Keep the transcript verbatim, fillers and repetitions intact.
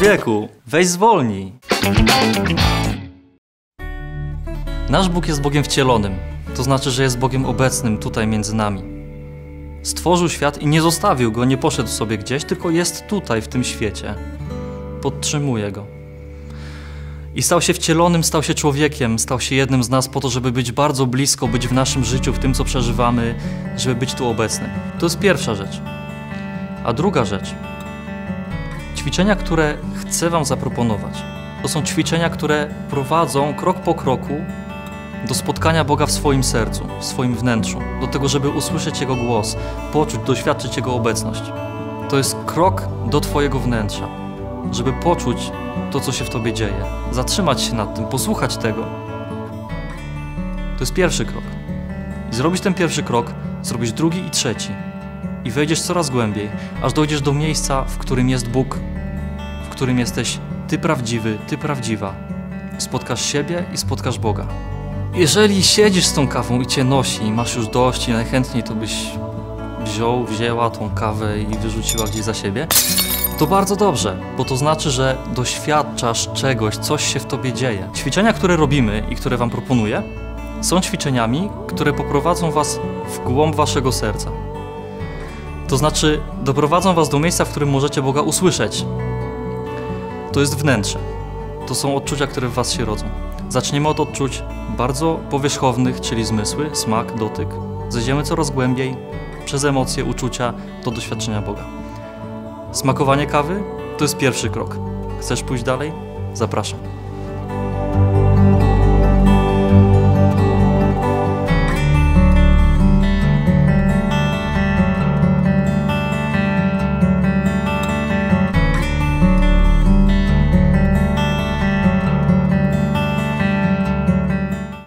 Człowieku, weź zwolnij. Nasz Bóg jest Bogiem wcielonym. To znaczy, że jest Bogiem obecnym tutaj między nami. Stworzył świat i nie zostawił go, nie poszedł sobie gdzieś, tylko jest tutaj, w tym świecie. Podtrzymuje go. I stał się wcielonym, stał się człowiekiem, stał się jednym z nas po to, żeby być bardzo blisko, być w naszym życiu, w tym, co przeżywamy, żeby być tu obecnym. To jest pierwsza rzecz. A druga rzecz. Ćwiczenia, które chcę wam zaproponować, to są ćwiczenia, które prowadzą krok po kroku do spotkania Boga w swoim sercu, w swoim wnętrzu, do tego, żeby usłyszeć Jego głos, poczuć, doświadczyć Jego obecność. To jest krok do twojego wnętrza, żeby poczuć to, co się w tobie dzieje, zatrzymać się nad tym, posłuchać tego. To jest pierwszy krok. I zrobisz ten pierwszy krok, zrobisz drugi i trzeci. I wejdziesz coraz głębiej, aż dojdziesz do miejsca, w którym jest Bóg, w którym jesteś ty prawdziwy, ty prawdziwa. Spotkasz siebie i spotkasz Boga. Jeżeli siedzisz z tą kawą i cię nosi, i masz już dość i najchętniej to byś wziął, wzięła tą kawę i wyrzuciła gdzieś za siebie, to bardzo dobrze, bo to znaczy, że doświadczasz czegoś, coś się w tobie dzieje. Ćwiczenia, które robimy i które wam proponuję, są ćwiczeniami, które poprowadzą was w głąb waszego serca. To znaczy, doprowadzą was do miejsca, w którym możecie Boga usłyszeć. To jest wnętrze. To są odczucia, które w was się rodzą. Zaczniemy od odczuć bardzo powierzchownych, czyli zmysły, smak, dotyk. Zejdziemy coraz głębiej, przez emocje, uczucia, do doświadczenia Boga. Smakowanie kawy to jest pierwszy krok. Chcesz pójść dalej? Zapraszam.